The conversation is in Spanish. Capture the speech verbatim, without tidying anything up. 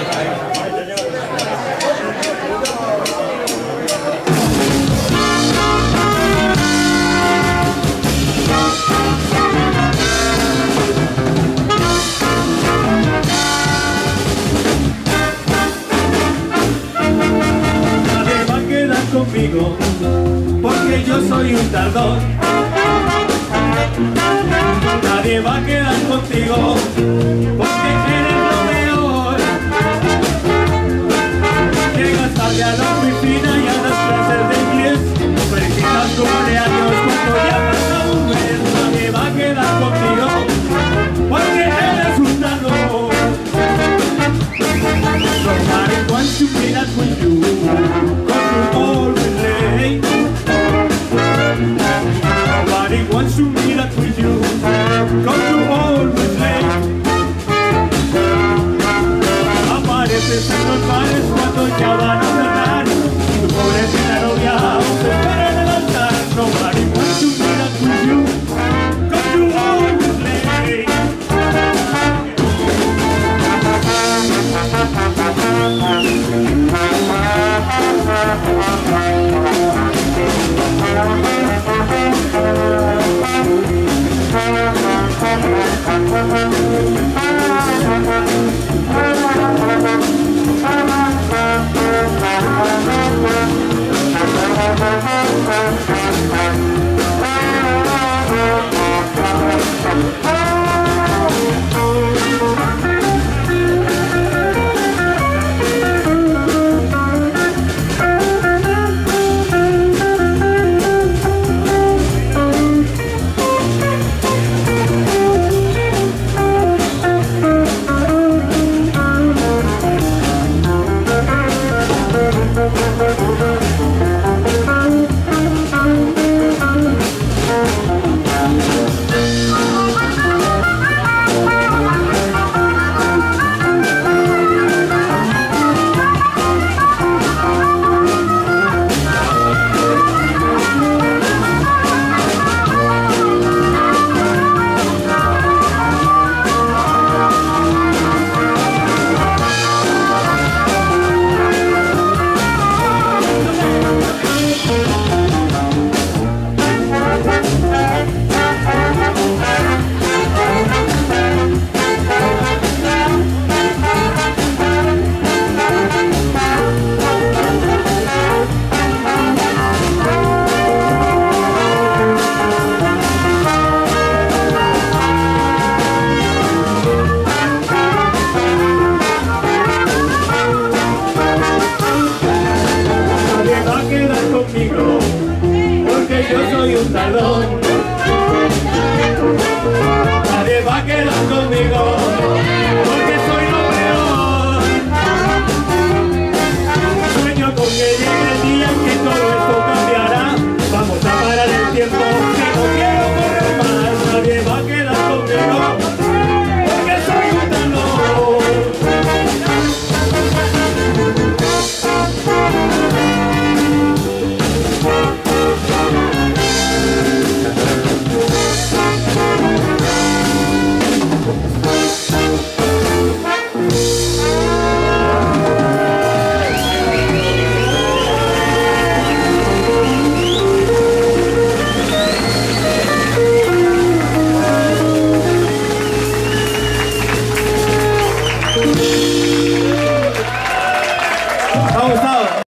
Conmigo, porque yo soy un tardón. Nadie va a quedar contigo, porque eres lo mejor. Llegas tarde a la oficina y a las clases de inglés, felicitas tu cumpleaños cuando ya pasa un mes. Nadie va a quedar contigo, porque eres un tardón. Nobody wants to be that with you, 'cause you always late. Nobody wants to meet up with you, 'cause you always late. Apareces en los bares cuando ya van a cerrar, tu pobrecita novia aún te espera en el altar. Nobody wants to meet up with you, 'cause you always late. Porque yo soy un tardón. Nadie va a quedar conmigo, porque soy lo peor. Sueño con que llegue el día en que todo esto cambiará. Vamos a parar el tiempo, que no quiero correr más. Nadie va a quedar conmigo, porque soy un tardón.